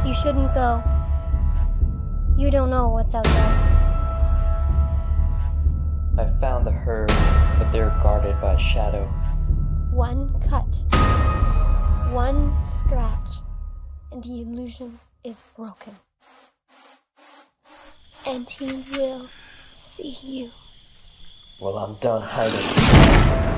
You shouldn't go. You don't know what's out there. I found the herd, but they're guarded by a shadow. One cut, one scratch, and the illusion is broken. And he will see you. Well, I'm done hiding.